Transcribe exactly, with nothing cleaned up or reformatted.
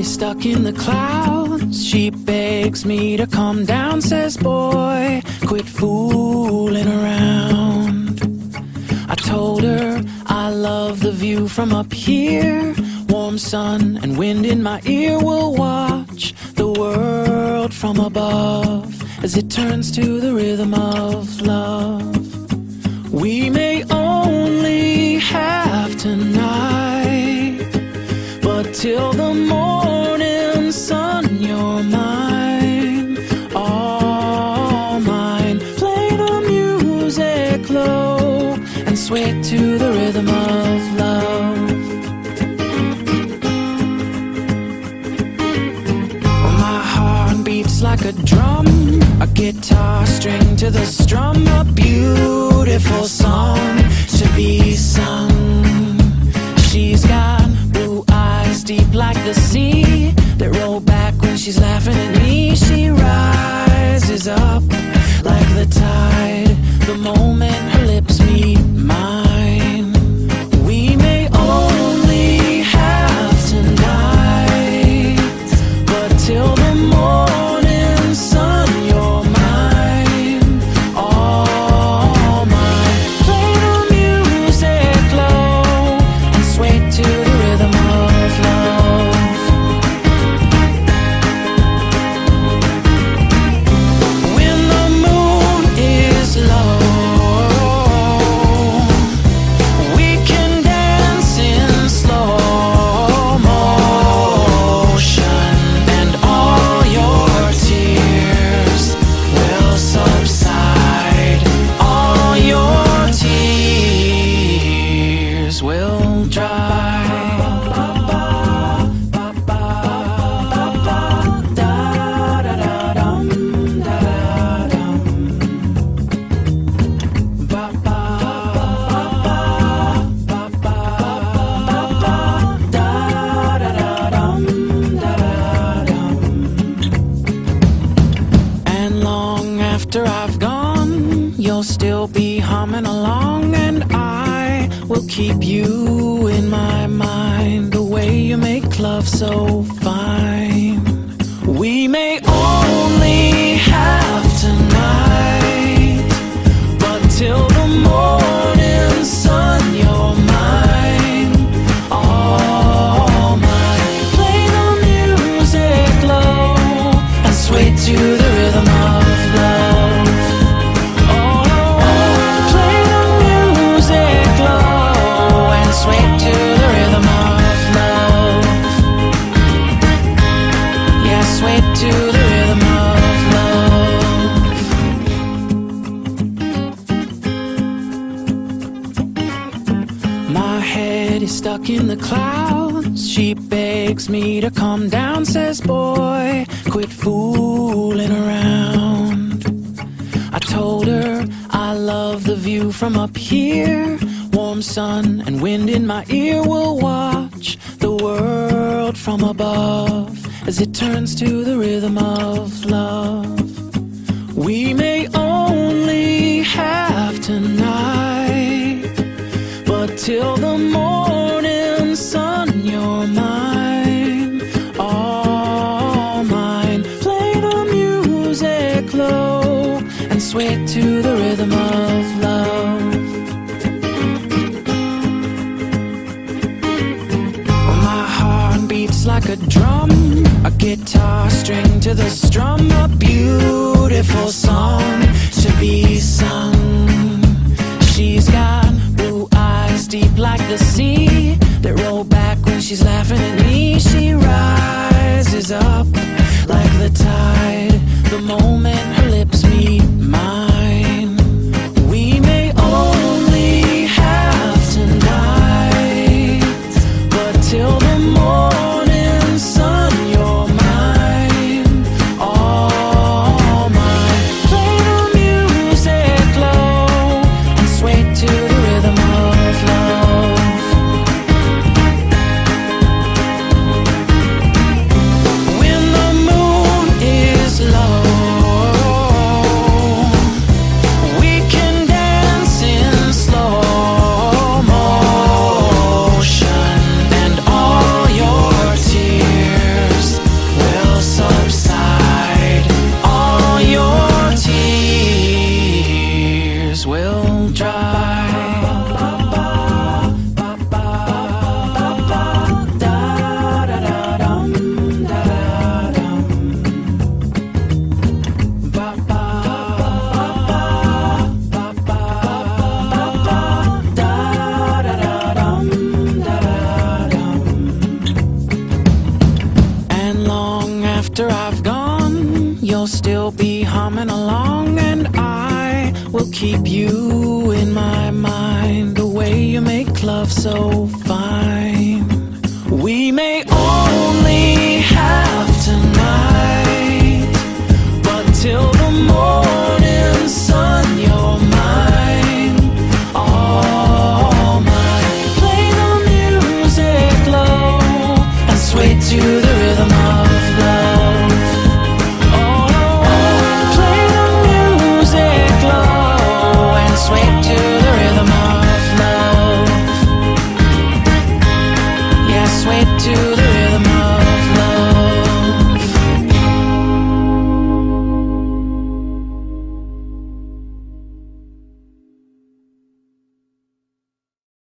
is stuck in the clouds. She begs me to calm down, says, boy, quit fooling around. I told her I love the view from up here. Warm sun and wind in my ear. Will watch the world from above as it turns to the rhythm of love. We may only have tonight, but till the morning sun, you're mine, all mine. Play the music low and sway to the rhythm of love. My heart beats like a drum, a guitar string to the strum, a beautiful song to be sung. She's got blue eyes deep like the sea that roll back when she's laughing at me. She rises up like the tide the moment her lips meet mine. We may only have tonight, but till the morning sun, you're mine, all mine. Play the music low and sway to the rhythm of love. When the moon is low, we can dance in slow motion, and all your tears will subside. All your tears will dry. And long after I've gone, you'll still be humming along, and I will keep you in my mind. The way you make love so fine. We may only have tonight, but till the morning sun, you're mine, all mine. Play the music low and sway to the rhythm of love. Oh, play the music low and sway to the rhythm of love. Yeah, sway to the rhythm of love. My head is stuck in the clouds. She begs me to calm down, says, boy, quit fooling around. I told her I love the view from up here. Warm sun and wind in my ear. Will watch the world from above as it turns to the rhythm of love. We may only have tonight, but till the morning sun, you're mine, all mine. Play the music low and sway to the rhythm of love. My heart beats like a drum, a guitar string to the strum, a beautiful song to be sung. She's got blue eyes deep like the sea that roll back when she's laughing at me. She rises up like the tide the moment her lips meet mine. We may only have tonight, but till the morning sun, you're mine, all mine. Play the will dry. After I've gone, you'll still be humming along, and I will keep you in my mind. The way you make love so fine. We may only have tonight, but till the morning sun, you're mine, all mine. Play the music low and sway to